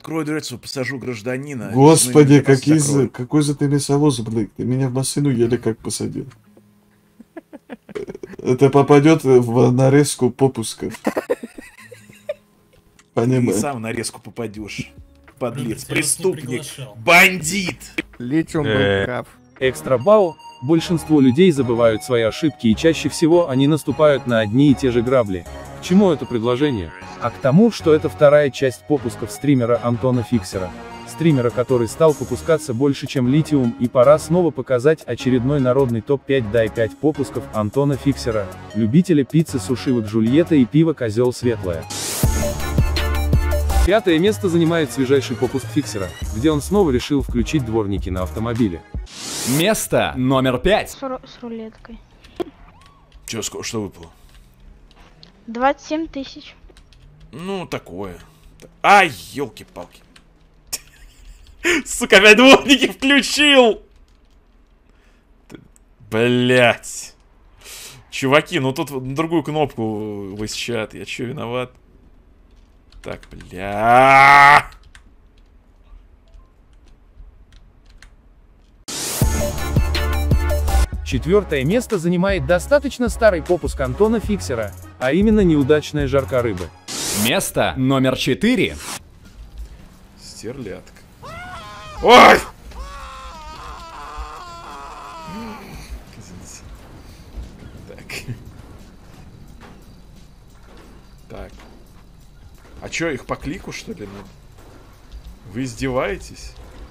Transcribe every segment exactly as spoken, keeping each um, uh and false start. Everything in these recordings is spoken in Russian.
Открою дверцу, посажу гражданина. Господи, какие за... какой же ты мясовоз, блин. Ты меня в машину еле как посадил. Это попадет в нарезку попусков. Ты сам в нарезку попадешь. Подлец, преступник, бандит. Литиум был прав. Экстра бау. Большинство людей забывают свои ошибки, и чаще всего они наступают на одни и те же грабли. К чему это предложение? А к тому, что это вторая часть попусков стримера Антона Фиксера. Стримера, который стал попускаться больше, чем Литиум, и пора снова показать очередной народный топ пять дай пять попусков Антона Фиксера, любителя пиццы, сушивок Жульетта и пива Козел Светлое. Пятое место занимает свежайший попуск Фиксера, где он снова решил включить дворники на автомобиле. Место номер пять. С, ру с рулеткой. Чё, что выпало? двадцать семь тысяч. Ну, такое. Ай, елки-палки. Сука, опять дворники включил! Блять. Чуваки, ну тут на другую кнопку высчат. Я чё, виноват? Так, бля. Четвертое место занимает достаточно старый попуск Антона Фиксера, а именно неудачная жарка рыбы. Место номер четыре. Стерлядка. Ой! Так. Так. А чё, их по клику, что ли? Вы издеваетесь?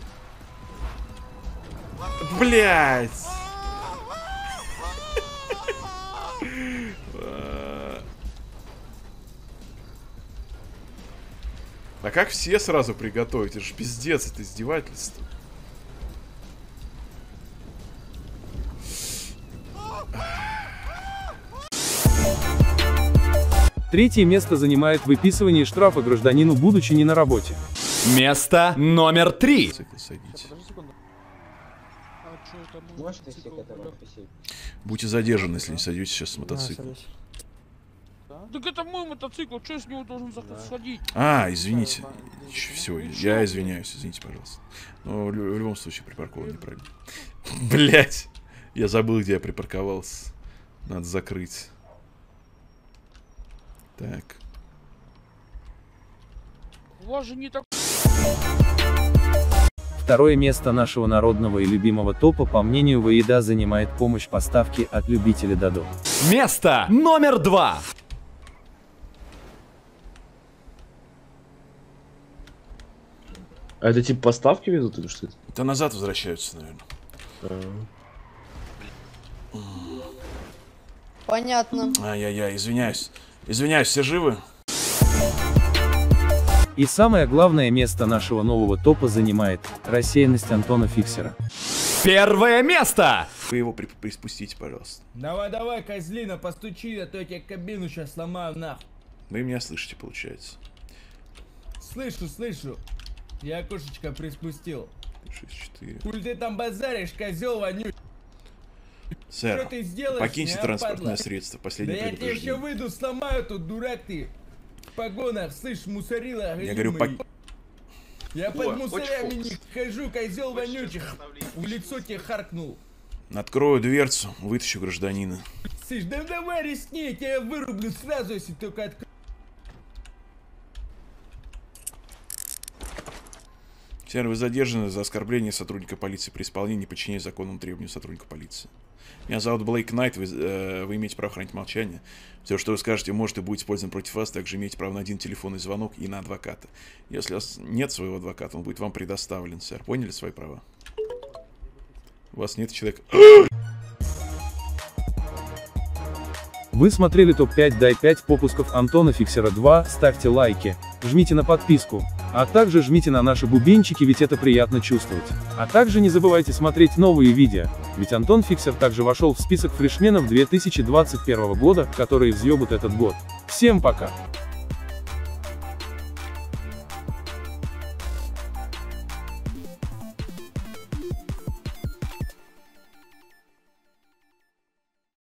Блять! А как все сразу приготовить? Это же пиздец, это издевательство. Третье место занимает выписывание штрафа гражданину, будучи не на работе. Место номер три. Будьте задержаны, если не садитесь сейчас с мотоцикла. Так это мой мотоцикл, что я с него должен сходить? А, извините. Все, я извиняюсь, извините, пожалуйста. Но в любом случае припаркован неправильно. Блять, я забыл, где я припарковался. Надо закрыть. Так. У вас же не так... Второе место нашего народного и любимого топа, по мнению Воеда, занимает помощь поставки от любителя Дадо. Место номер два. А это типа поставки везут или что это? Это назад возвращаются, наверное. А... Понятно. Ай-яй-яй, извиняюсь. Извиняюсь, все живы? И самое главное место нашего нового топа занимает рассеянность Антона Фиксера. Первое место! Вы его при приспустите, пожалуйста. Давай, давай, козлина, постучи, а то я тебе кабину сейчас сломаю нахуй. Вы меня слышите, получается. Слышу, слышу. Я окошечко приспустил. шесть четыре. Куль ты там базаришь, козел вонючий. Сэр, что ты сделаешь, покиньте не транспортное опадло? средство. Последнее да я тебе еще выйду, сломаю тут, дурак ты. В погонах, слышь, мусорила. Я говорю, по... Я О, под мусорями не хожу, козел вонючий. В лицо тебе харкнул. Открою дверцу, вытащу гражданина. Слышь, да давай рискни, я тебя вырублю сразу, если только открою. Сэр, вы задержаны за оскорбление сотрудника полиции при исполнении неподчинения законному требованию сотрудника полиции. Меня зовут Блейк Найт, вы, э, вы имеете право хранить молчание. Все, что вы скажете, может и будет использовано против вас, также имеете право на один телефонный звонок и на адвоката. Если у вас нет своего адвоката, он будет вам предоставлен, сэр. Поняли свои права? У вас нет человека... Вы смотрели топ пять дай пять попусков Антона Фиксера два, ставьте лайки, жмите на подписку, а также жмите на наши бубенчики, ведь это приятно чувствовать. А также не забывайте смотреть новые видео, ведь Антон Фиксер также вошел в список фрешменов две тысячи двадцать первого года, которые взъебут этот год. Всем пока!